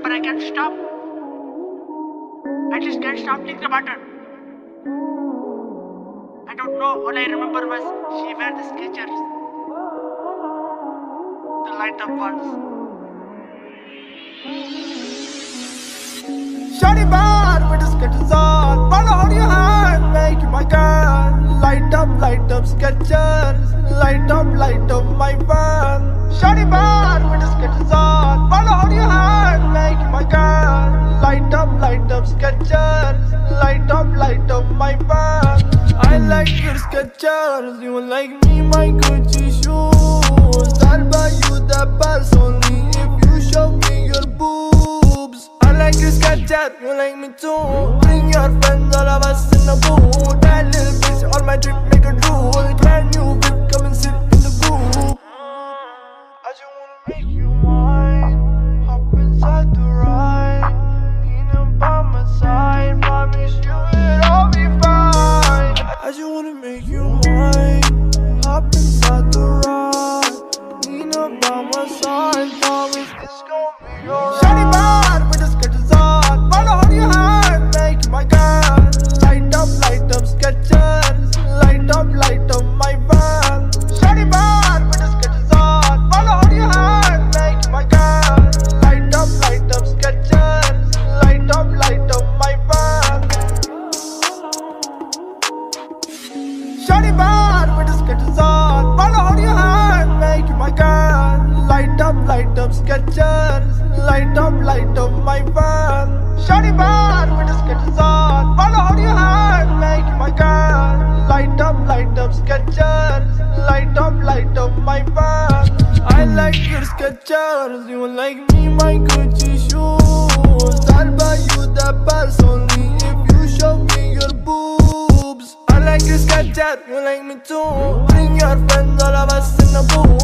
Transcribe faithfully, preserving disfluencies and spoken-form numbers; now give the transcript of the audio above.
but I can't stop. I just can't stop thinking about her. I don't know, all I remember was she wear the Skechers, the light up ones. Shawty bad with the Skechers on, follow hold your hand, make you my girl. Light up, light up Skechers, light up, light up my van. Shawty bad with the Skechers on, follow hold your hand, make you my girl. Light up, light up Skechers, light up, light up my van. I like your Skechers, you like me my Gucci shoes. I'll buy you the pants only if you show me your boobs. I like your Skechers, you like me too. Bring your friends, all of us in the booth. That little bitch on my trip make a drool. Brand new whip, come and sit in the booth. I just wanna make you mine. Hop inside the ride. Leaning by my side, promise you it'll all be fine. I just wanna make you mine. Hop inside the ride. Lean up by my side, promise it's gon' be alright. Shawty bad with the Skechers on, follow hold your hand, make you my girl. Light up, light up Skechers, light up, light up my van. Shawty bad with the Skechers on, follow hold your hand, make you my girl. Light up, light up Skechers, light up, light up my van. Shawty bad with the Skechers on, follow hold your hand, make you my girl. Light up, light up Skechers, light up, light up my van. Shawty bad with the Skechers on, follow hold your hand, make you my girl. Light up, light up Skechers, light up, light up my van. I like your Skechers, you like me my Gucci shoes. I'll buy you the pants only if you show me your boobs. I like your Skechers, you like me too. Bring your friends, all of us in the booth.